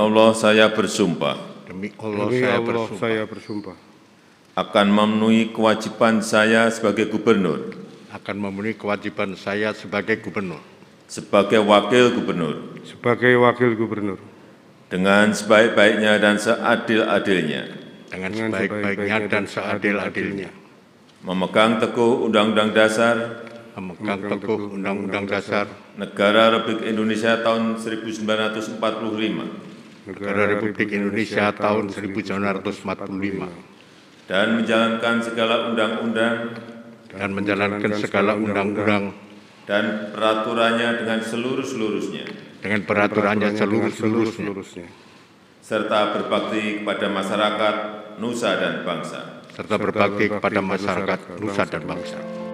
Allah saya bersumpah Demi Allah saya bersumpah akan memenuhi kewajiban saya sebagai gubernur, akan memenuhi kewajiban saya sebagai gubernur, sebagai wakil gubernur, dengan sebaik-baiknya dan seadil-adilnya, memegang teguh Undang-Undang Dasar Negara Republik Indonesia tahun 1945 dan menjalankan segala undang-undang dan peraturannya dengan seluruh-seluruhnya, serta berbakti kepada masyarakat, nusa dan bangsa.